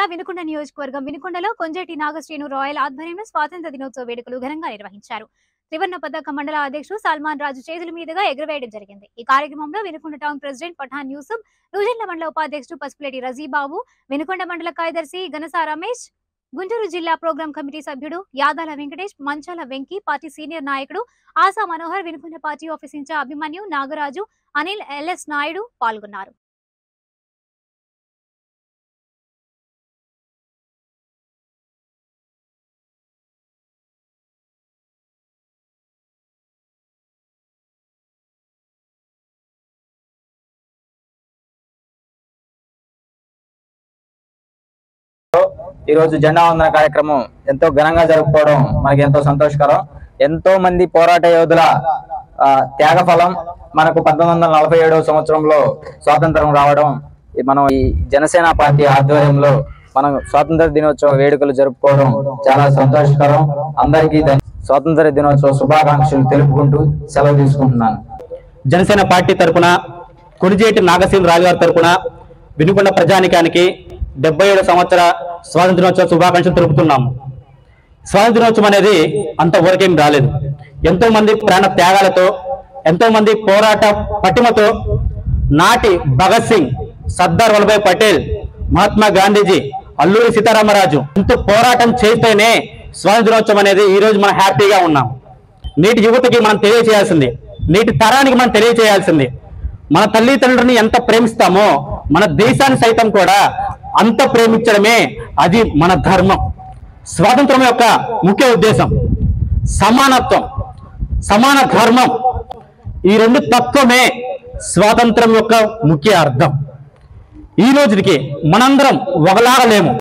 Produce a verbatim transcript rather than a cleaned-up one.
వినుకొండ నియోజకవర్గం వినుకొండలో కొంజేటి నాగశ్రీను రాయల్ ఆధ్వర్యంలో స్వాతంత్ర దినోత్సవ వేడుకలు ఘనంగా నిర్వహించారు. త్రివర్ణ పతాక మండల అధ్యక్షుడు సల్మాన్ రాజు చేతుల మీదుగా ఎగురవేయడం జరిగింది. ఈ కార్యక్రమంలో వినుకొండ టౌన్ ప్రెసిడెంట్ పఠాన్ యూసుఫ్, నూజెండ్ల మండల ఉపాధ్యక్షుడు పసుపులేటి రజీబాబు, వినుకొండ మండల కార్యదర్శి గనసా రమేష్, గుంటూరు జిల్లా ప్రోగ్రాం కమిటీ సభ్యుడు యాదాల వెంకటేష్, మంచాల వెంకీ, పార్టీ సీనియర్ నాయకుడు Asha Manohar, Vinukonda party office incharge Abhimanyu, Nagaraju, Anil, L S Naidu పాల్గొన్నారు. ఈ రోజు జెండా వందన కార్యక్రమం ఎంతో ఘనంగా జరుపుకోవడం మనకి ఎంతో సంతోషకరం. ఎంతో మంది పోరాట యోధుల త్యాగ ఫలం మనకు పంతొమ్మిది వందల నలభై ఏడవ సంవత్సరంలో స్వాతంత్రం రావడం, మనం ఈ జనసేన పార్టీ ఆధ్వర్యంలో మనం స్వాతంత్ర దినోత్సవ వేడుకలు జరుపుకోవడం చాలా సంతోషకరం. అందరికీ స్వాతంత్ర దినోత్సవ శుభాకాంక్షలు తెలుపుకుంటూ సెలవు తీసుకుంటున్నాను. జనసేన పార్టీ తరఫున కొణిజేటి నాగశ్రీను రాజు గారి తరఫున వినుకొండ ప్రజానికానికి డెబ్బై ఏడు సంవత్సర స్వాతంత్ర దినోత్సవ శుభాకాంక్షలు తెలుపుతున్నాము. స్వాతంత్ర దినోత్సవం అనేది అంత ఊరికేం రాలేదు. ఎంతో మంది ప్రాణ త్యాగాలతో, ఎంతో మంది పోరాట పటిమతో నాటి భగత్ సింగ్, సర్దార్ వల్లభాయ్ పటేల్, మహాత్మా గాంధీజీ, అల్లూరి సీతారామరాజు ఎంతో పోరాటం చేస్తేనే స్వాతంత్ర దినోత్సవం అనేది ఈ రోజు మనం హ్యాపీగా ఉన్నాం. నేటి యువతకి మనం తెలియజేయాల్సింది, నేటి తరానికి మనం తెలియజేయాల్సింది, మన తల్లిదండ్రులని ఎంత ప్రేమిస్తామో మన దేశాన్ని సైతం కూడా అంత ప్రేమించడమే అది మన ధర్మం. స్వాతంత్రం యొక్క ముఖ్య ఉద్దేశం సమానత్వం, సమాన ధర్మం. ఈ రెండు తత్వమే స్వాతంత్రం యొక్క ముఖ్య అర్థం. ఈ రోజుకి మనందరం ఒకలాగా లేము.